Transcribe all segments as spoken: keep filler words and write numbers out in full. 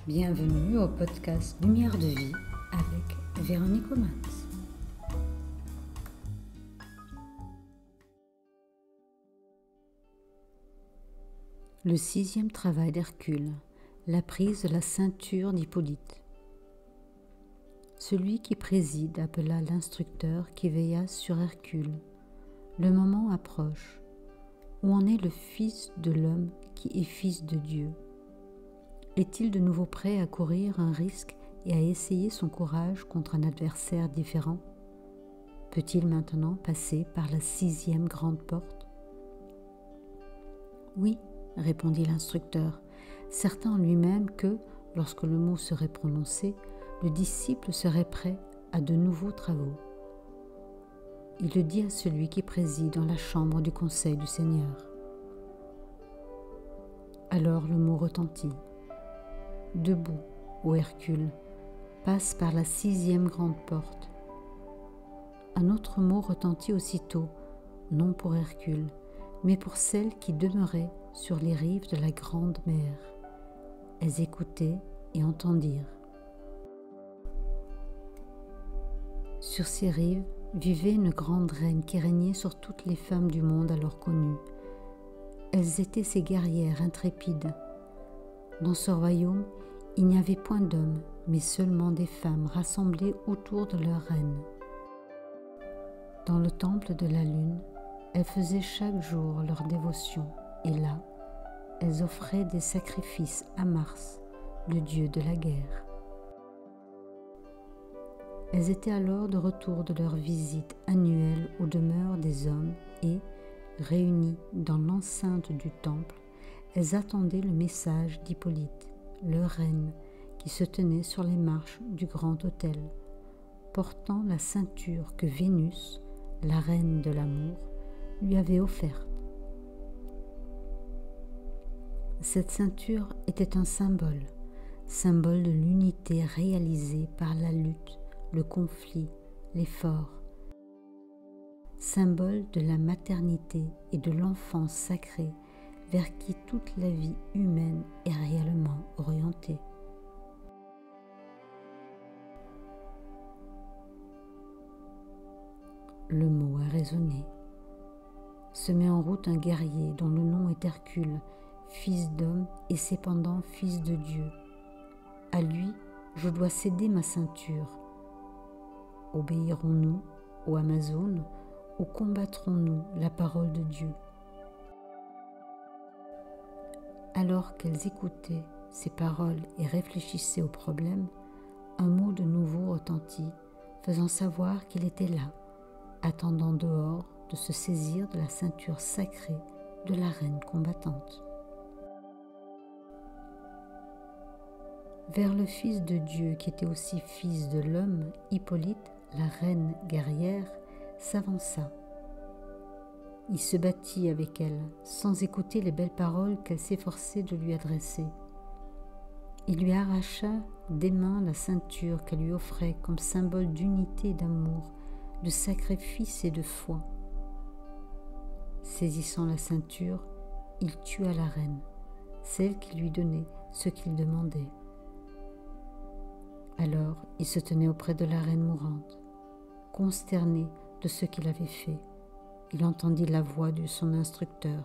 Bienvenue au podcast Lumière de vie avec Véronique Omans. Le sixième travail d'Hercule, la prise de la ceinture d'Hippolyte. Celui qui préside appela l'instructeur qui veilla sur Hercule. Le moment approche. Où en est le Fils de l'homme qui est Fils de Dieu? Est-il de nouveau prêt à courir un risque et à essayer son courage contre un adversaire différent? Peut-il maintenant passer par la sixième grande porte? Oui, répondit l'instructeur, certain en lui-même que, lorsque le mot serait prononcé, le disciple serait prêt à de nouveaux travaux. Il le dit à celui qui préside dans la chambre du conseil du Seigneur. Alors le mot retentit. Debout, ô Hercule, passe par la sixième grande porte. Un autre mot retentit aussitôt, non pour Hercule, mais pour celles qui demeuraient sur les rives de la grande mer. Elles écoutaient et entendirent. Sur ces rives vivait une grande reine qui régnait sur toutes les femmes du monde alors connues. Elles étaient ces guerrières intrépides. Dans ce royaume, il n'y avait point d'hommes, mais seulement des femmes rassemblées autour de leur reine. Dans le temple de la lune, elles faisaient chaque jour leur dévotion, et là, elles offraient des sacrifices à Mars, le dieu de la guerre. Elles étaient alors de retour de leur visite annuelle aux demeures des hommes et, réunies dans l'enceinte du temple, elles attendaient le message d'Hippolyte, leur reine, qui se tenait sur les marches du grand autel, portant la ceinture que Vénus, la reine de l'amour, lui avait offerte. Cette ceinture était un symbole, symbole de l'unité réalisée par la lutte, le conflit, l'effort, symbole de la maternité et de l'enfant sacré vers qui toute la vie humaine est réellement orientée. Le mot a résonné. Se met en route un guerrier dont le nom est Hercule, fils d'homme et cependant fils de Dieu. À lui, je dois céder ma ceinture. Obéirons-nous aux Amazones ou combattrons-nous la parole de Dieu? Alors qu'elles écoutaient ces paroles et réfléchissaient au problème, un mot de nouveau retentit, faisant savoir qu'il était là, attendant dehors de se saisir de la ceinture sacrée de la reine combattante. Vers le Fils de Dieu qui était aussi fils de l'homme, Hippolyte, la reine guerrière, s'avança. Il se battit avec elle, sans écouter les belles paroles qu'elle s'efforçait de lui adresser. Il lui arracha des mains la ceinture qu'elle lui offrait comme symbole d'unité et d'amour, de sacrifice et de foi. Saisissant la ceinture, il tua la reine, celle qui lui donnait ce qu'il demandait. Alors il se tenait auprès de la reine mourante, consterné de ce qu'il avait fait. Il entendit la voix de son instructeur.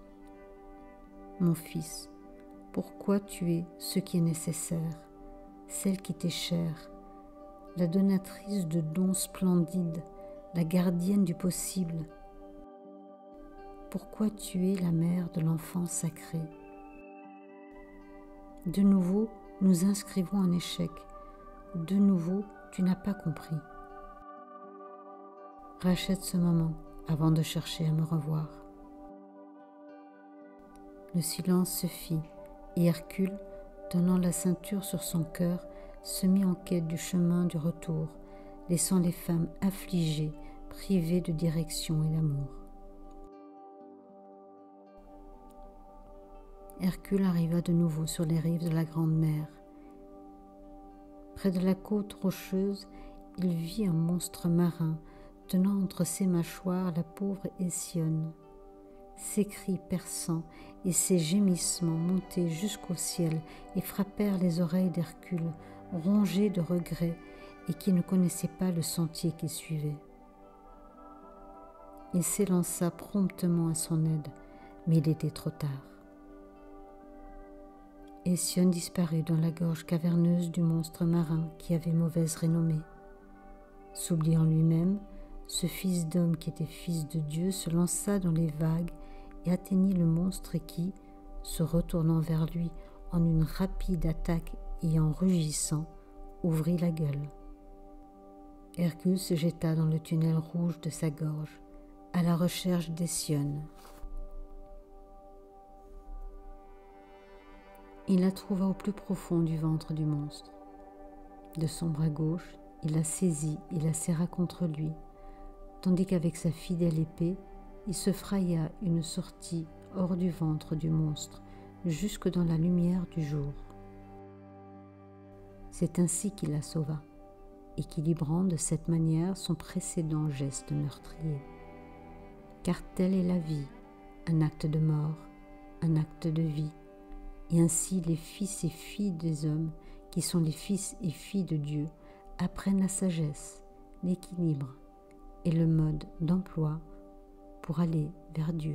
« Mon fils, pourquoi tuer ce qui est nécessaire, celle qui t'est chère, la donatrice de dons splendides, la gardienne du possible? Pourquoi tuer la mère de l'enfant sacré? » De nouveau, nous inscrivons un échec. De nouveau, tu n'as pas compris. Rachète ce moment avant de chercher à me revoir. Le silence se fit, et Hercule, tenant la ceinture sur son cœur, se mit en quête du chemin du retour, laissant les femmes affligées, privées de direction et d'amour. Hercule arriva de nouveau sur les rives de la grande mer. Près de la côte rocheuse, il vit un monstre marin tenant entre ses mâchoires la pauvre Hésione. ses cris perçants et ses gémissements montés jusqu'au ciel et frappèrent les oreilles d'Hercule, rongé de regrets et qui ne connaissait pas le sentier qu'il suivait. Il s'élança promptement à son aide, mais il était trop tard. Hésione disparut dans la gorge caverneuse du monstre marin qui avait mauvaise renommée. S'oubliant lui-même, ce fils d'homme qui était fils de Dieu se lança dans les vagues et atteignit le monstre qui, se retournant vers lui en une rapide attaque et en rugissant, ouvrit la gueule. Hercule se jeta dans le tunnel rouge de sa gorge, à la recherche d'Hésione. Il la trouva au plus profond du ventre du monstre. De son bras gauche, il la saisit et la serra contre lui, tandis qu'avec sa fidèle épée, il se fraya une sortie hors du ventre du monstre, jusque dans la lumière du jour. C'est ainsi qu'il la sauva, équilibrant de cette manière son précédent geste meurtrier. Car telle est la vie, un acte de mort, un acte de vie, et ainsi les fils et filles des hommes, qui sont les fils et filles de Dieu, apprennent la sagesse, l'équilibre et le mode d'emploi pour aller vers Dieu.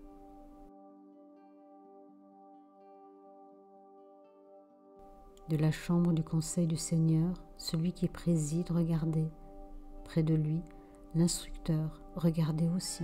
De la chambre du conseil du Seigneur, celui qui préside regardait. Près de lui, l'instructeur regardait aussi.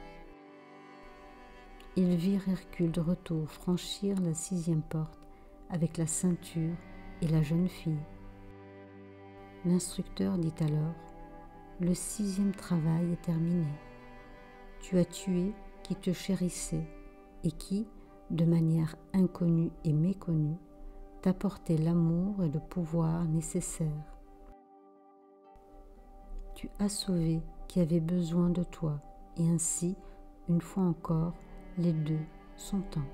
Ils virent Hercule de retour franchir la sixième porte avec la ceinture et la jeune fille. L'instructeur dit alors: « Le sixième travail est terminé. Tu as tué qui te chérissait et qui, de manière inconnue et méconnue, t'apportait l'amour et le pouvoir nécessaires. Tu as sauvé qui avait besoin de toi, et ainsi, une fois encore, les deux sont un.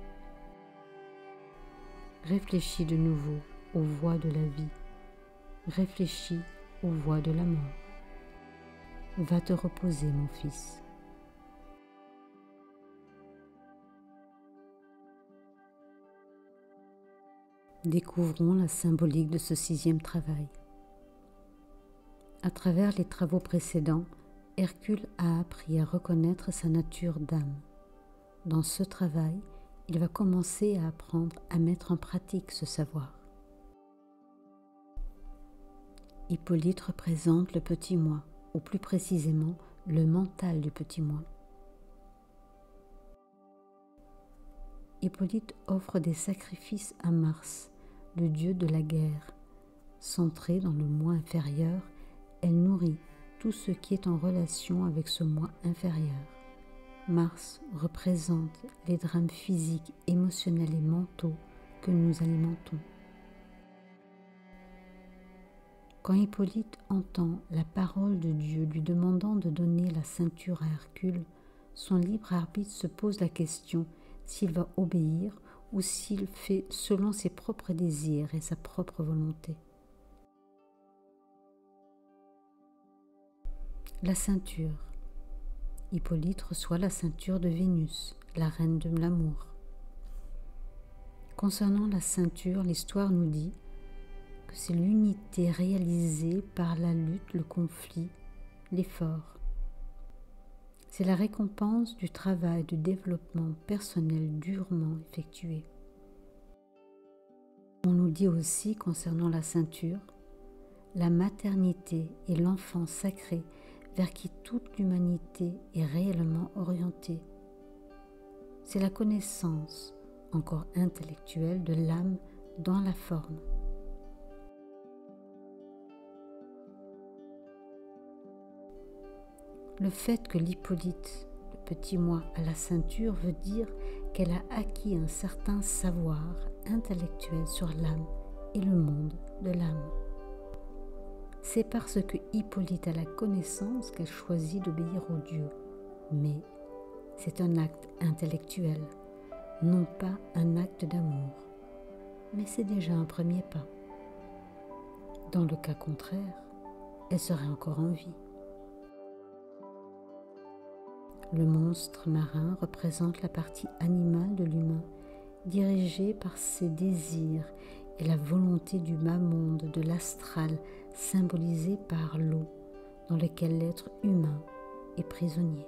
Réfléchis de nouveau aux voies de la vie. Réfléchis aux voies de la mort. Va te reposer, mon fils. » Découvrons la symbolique de ce sixième travail. À travers les travaux précédents, Hercule a appris à reconnaître sa nature d'âme. Dans ce travail, il va commencer à apprendre à mettre en pratique ce savoir. Hippolyte représente le petit moi, ou plus précisément le mental du petit moi. Hippolyte offre des sacrifices à Mars, le dieu de la guerre. Centrée dans le moi inférieur, elle nourrit tout ce qui est en relation avec ce moi inférieur. Mars représente les drames physiques, émotionnels et mentaux que nous alimentons. Quand Hippolyte entend la parole de Dieu lui demandant de donner la ceinture à Hercule, son libre arbitre se pose la question s'il va obéir ou s'il fait selon ses propres désirs et sa propre volonté. La ceinture. Hippolyte reçoit la ceinture de Vénus, la reine de l'amour. Concernant la ceinture, l'histoire nous dit que c'est l'unité réalisée par la lutte, le conflit, l'effort. C'est la récompense du travail de développement personnel durement effectué. On nous dit aussi concernant la ceinture, la maternité est l'enfant sacré vers qui toute l'humanité est réellement orientée. C'est la connaissance, encore intellectuelle, de l'âme dans la forme. Le fait que l'Hippolyte, le petit moi, a la ceinture veut dire qu'elle a acquis un certain savoir intellectuel sur l'âme et le monde de l'âme. C'est parce que Hippolyte a la connaissance qu'elle choisit d'obéir au Dieu. Mais c'est un acte intellectuel, non pas un acte d'amour. Mais c'est déjà un premier pas. Dans le cas contraire, elle serait encore en vie. Le monstre marin représente la partie animale de l'humain, dirigée par ses désirs et la volonté du bas monde, de l'astral, symbolisé par l'eau, dans lequel l'être humain est prisonnier.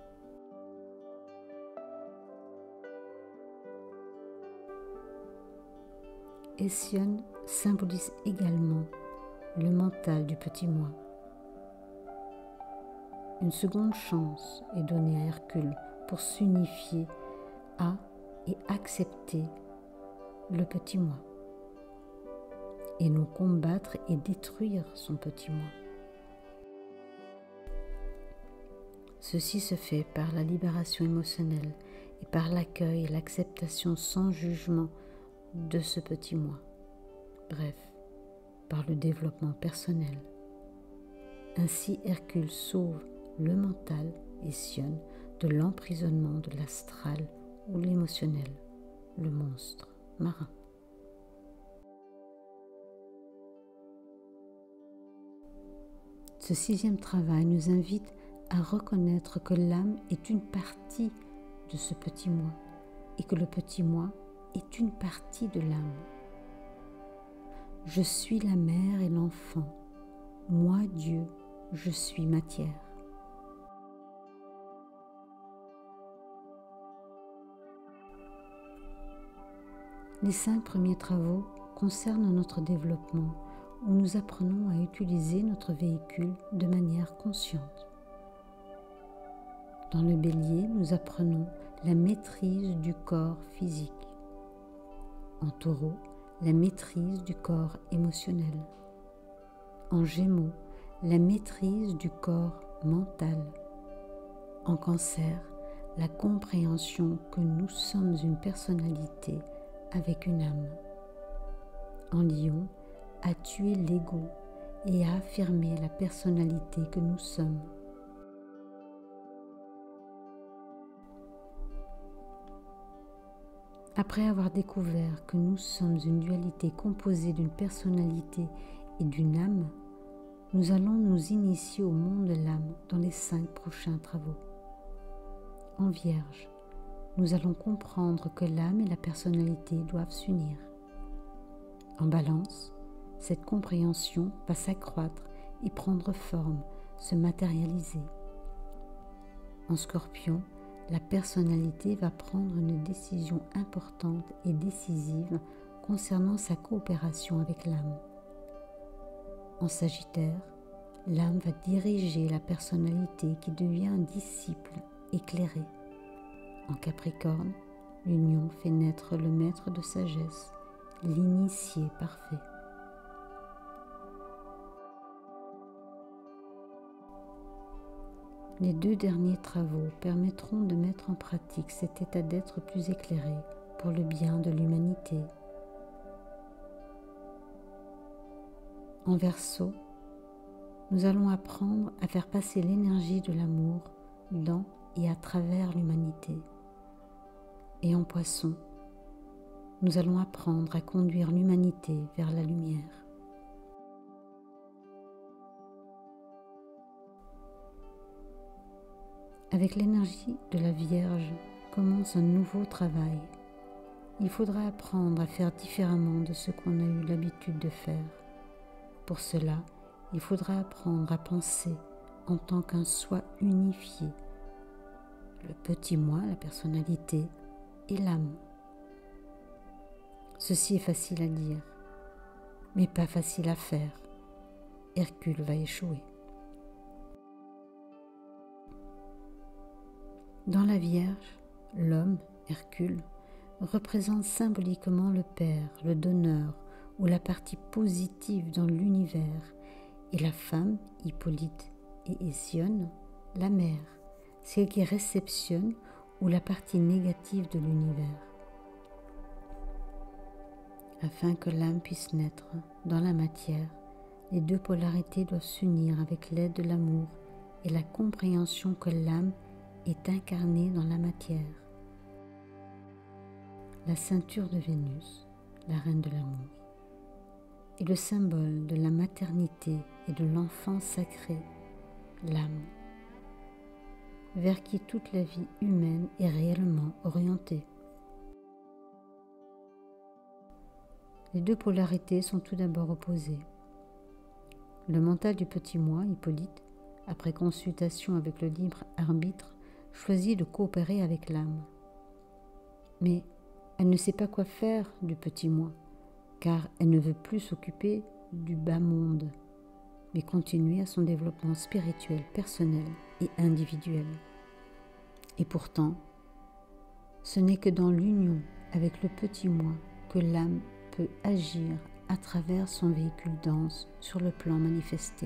Hésione symbolise également le mental du petit moi. Une seconde chance est donnée à Hercule pour s'unifier à et accepter le petit moi, et non combattre et détruire son petit moi. Ceci se fait par la libération émotionnelle et par l'accueil et l'acceptation sans jugement de ce petit moi, bref, par le développement personnel. Ainsi, Hercule sauve le mental, Hésione, de l'emprisonnement de l'astral ou l'émotionnel, le monstre marin. Ce sixième travail nous invite à reconnaître que l'âme est une partie de ce petit moi et que le petit moi est une partie de l'âme. Je suis la mère et l'enfant. Moi, Dieu, je suis matière. Les cinq premiers travaux concernent notre développement, où nous apprenons à utiliser notre véhicule de manière consciente. Dans le Bélier, nous apprenons la maîtrise du corps physique. En Taureau, la maîtrise du corps émotionnel. En Gémeaux, la maîtrise du corps mental. En Cancer, la compréhension que nous sommes une personnalité avec une âme. En Lion, à tuer l'ego et à affirmer la personnalité que nous sommes. Après avoir découvert que nous sommes une dualité composée d'une personnalité et d'une âme, nous allons nous initier au monde de l'âme dans les cinq prochains travaux. En Vierge, nous allons comprendre que l'âme et la personnalité doivent s'unir. En Balance, cette compréhension va s'accroître et prendre forme, se matérialiser. En Scorpion, la personnalité va prendre une décision importante et décisive concernant sa coopération avec l'âme. En Sagittaire, l'âme va diriger la personnalité qui devient un disciple éclairé. En Capricorne, l'union fait naître le maître de sagesse, l'initié parfait. Les deux derniers travaux permettront de mettre en pratique cet état d'être plus éclairé pour le bien de l'humanité. En Verseau, nous allons apprendre à faire passer l'énergie de l'amour dans et à travers l'humanité. Et en Poisson, nous allons apprendre à conduire l'humanité vers la lumière. Avec l'énergie de la Vierge commence un nouveau travail. Il faudra apprendre à faire différemment de ce qu'on a eu l'habitude de faire. Pour cela, il faudra apprendre à penser en tant qu'un soi unifié. Le petit moi, la personnalité, et l'âme. Ceci est facile à dire, mais pas facile à faire. Hercule va échouer. Dans la Vierge, l'homme, Hercule, représente symboliquement le Père, le donneur ou la partie positive dans l'univers, et la femme, Hippolyte et Hésione, la mère, celle qui réceptionne ou la partie négative de l'univers. Afin que l'âme puisse naître dans la matière, les deux polarités doivent s'unir avec l'aide de l'amour et la compréhension que l'âme est incarnée dans la matière. La ceinture de Vénus, la reine de l'amour, est le symbole de la maternité et de l'enfant sacré, l'âme. vers qui toute la vie humaine est réellement orientée. Les deux polarités sont tout d'abord opposées. Le mental du petit moi, Hippolyte, après consultation avec le libre arbitre, choisit de coopérer avec l'âme. Mais elle ne sait pas quoi faire du petit moi, car elle ne veut plus s'occuper du bas monde, mais continuer à son développement spirituel, personnel et individuel. Et pourtant, ce n'est que dans l'union avec le petit moi que l'âme peut agir à travers son véhicule dense sur le plan manifesté.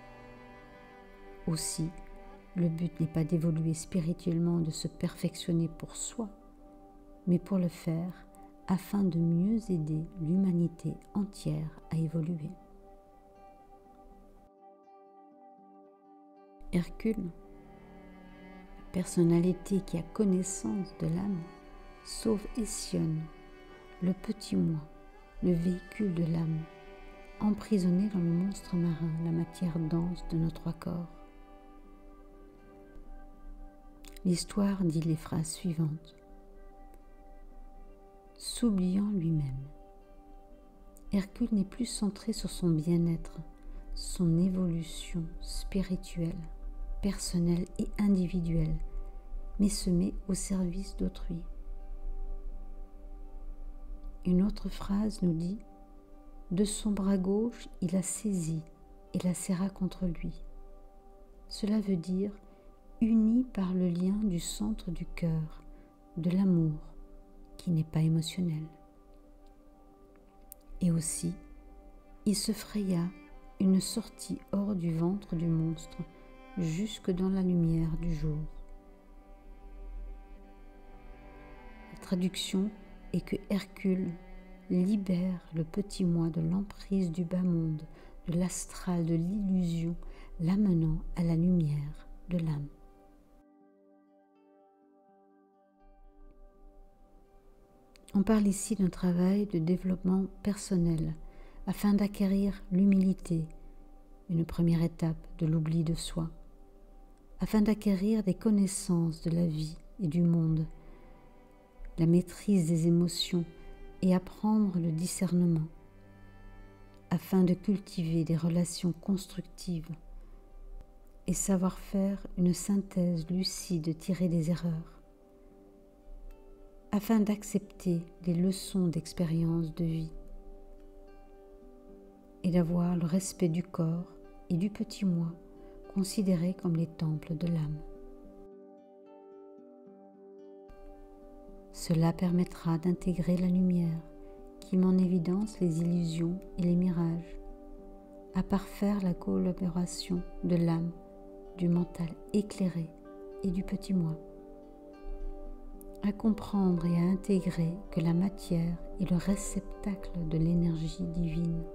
Aussi, le but n'est pas d'évoluer spirituellement, de se perfectionner pour soi, mais pour le faire afin de mieux aider l'humanité entière à évoluer. Hercule, la personnalité qui a connaissance de l'âme, sauve Hésione, le petit moi, le véhicule de l'âme, emprisonné dans le monstre marin, la matière dense de nos trois corps. L'histoire dit les phrases suivantes. S'oubliant lui-même, Hercule n'est plus centré sur son bien-être, son évolution spirituelle, personnelle et individuelle, mais se met au service d'autrui. Une autre phrase nous dit « De son bras gauche, il la saisit et la serra contre lui ». Cela veut dire « uni par le lien du centre du cœur, de l'amour, qui n'est pas émotionnel ». Et aussi, il se fraya une sortie hors du ventre du monstre, jusque dans la lumière du jour. La traduction est que Hercule libère le petit moi de l'emprise du bas monde, de l'astral, de l'illusion, l'amenant à la lumière de l'âme. On parle ici d'un travail de développement personnel afin d'acquérir l'humilité, une première étape de l'oubli de soi, afin d'acquérir des connaissances de la vie et du monde, la maîtrise des émotions et apprendre le discernement, afin de cultiver des relations constructives et savoir faire une synthèse lucide tirée des erreurs, afin d'accepter les leçons d'expérience de vie et d'avoir le respect du corps et du petit moi considérés comme les temples de l'âme. Cela permettra d'intégrer la lumière qui met en évidence les illusions et les mirages, à parfaire la collaboration de l'âme, du mental éclairé et du petit moi, à comprendre et à intégrer que la matière est le réceptacle de l'énergie divine,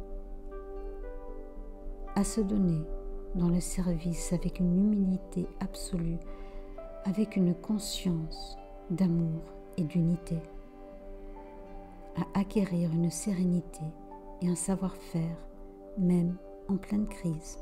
à se donner dans le service avec une humilité absolue, avec une conscience d'amour et d'unité, à acquérir une sérénité et un savoir-faire même en pleine crise.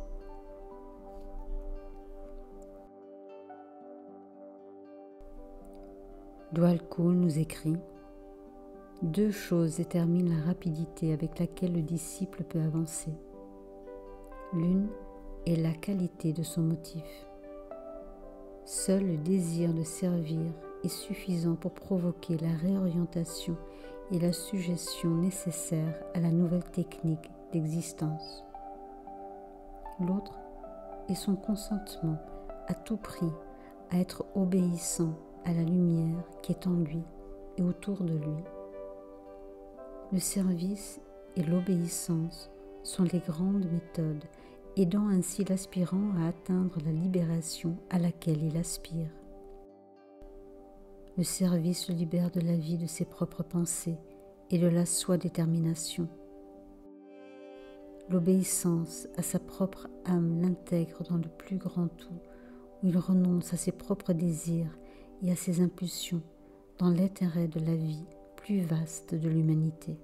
Dwalkul nous écrit « Deux choses déterminent la rapidité avec laquelle le disciple peut avancer. L'une est la qualité de son motif. Seul le désir de servir est suffisant pour provoquer la réorientation et la suggestion nécessaires à la nouvelle technique d'existence. L'autre est son consentement à tout prix à être obéissant à la lumière qui est en lui et autour de lui. Le service et l'obéissance sont les grandes méthodes, aidant ainsi l'aspirant à atteindre la libération à laquelle il aspire. Le service le libère de la vie de ses propres pensées et de la soi-détermination. L'obéissance à sa propre âme l'intègre dans le plus grand tout, où il renonce à ses propres désirs et à ses impulsions dans l'intérêt de la vie plus vaste de l'humanité.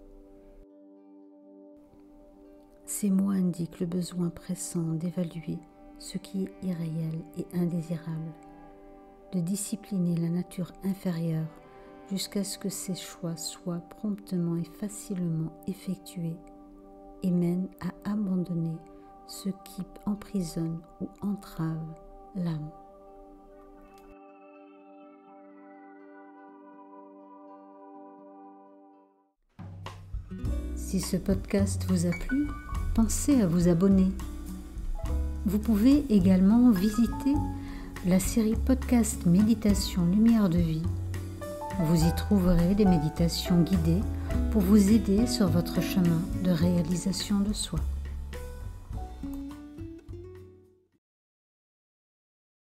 Ces mots indiquent le besoin pressant d'évaluer ce qui est irréel et indésirable, de discipliner la nature inférieure jusqu'à ce que ses choix soient promptement et facilement effectués et mènent à abandonner ce qui emprisonne ou entrave l'âme. Si ce podcast vous a plu, pensez à vous abonner. Vous pouvez également visiter la série podcast Méditation Lumière de Vie. Vous y trouverez des méditations guidées pour vous aider sur votre chemin de réalisation de soi.